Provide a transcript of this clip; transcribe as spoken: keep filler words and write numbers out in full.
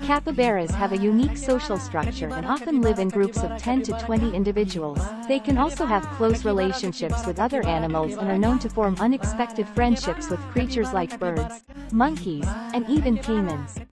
Capybaras have a unique social structure and often live in groups of ten to twenty individuals. They can also have close relationships with other animals and are known to form unexpected friendships with creatures like birds, monkeys, and even caimans.